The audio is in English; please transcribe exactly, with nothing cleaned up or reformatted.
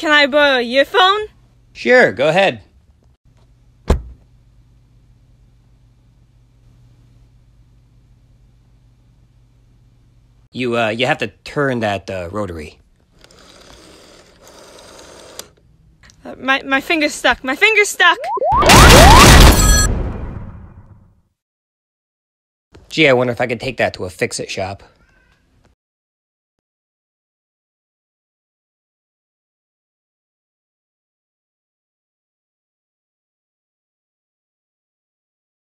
can I borrow your phone? Sure, go ahead. You, uh, you have to turn that, uh, rotary. Uh, my, my finger's stuck. My finger's stuck! Gee, I wonder if I could take that to a fix-it shop.